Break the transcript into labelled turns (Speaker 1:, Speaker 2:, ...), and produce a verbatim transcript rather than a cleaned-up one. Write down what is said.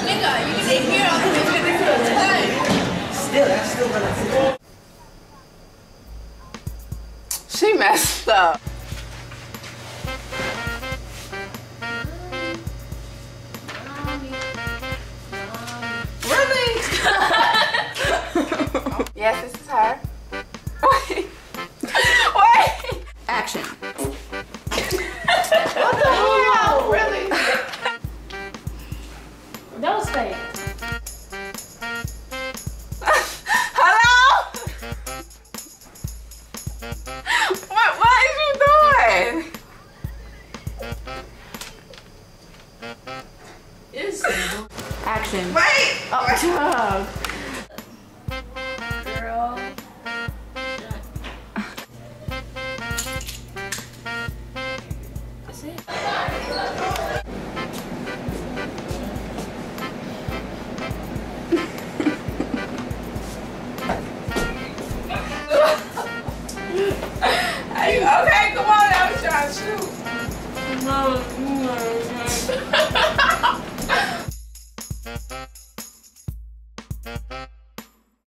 Speaker 1: Nigga, you can take here all the time.
Speaker 2: Still, that's still gonna.
Speaker 3: She messed up. Really? Yes, this is her. Wait. Wait.
Speaker 1: Action.
Speaker 3: What the hell? Really?
Speaker 1: That was fake.
Speaker 3: Hello? What, what are you doing?
Speaker 1: It's action.
Speaker 3: Wait.
Speaker 1: Oh, dog. Girl. That's it.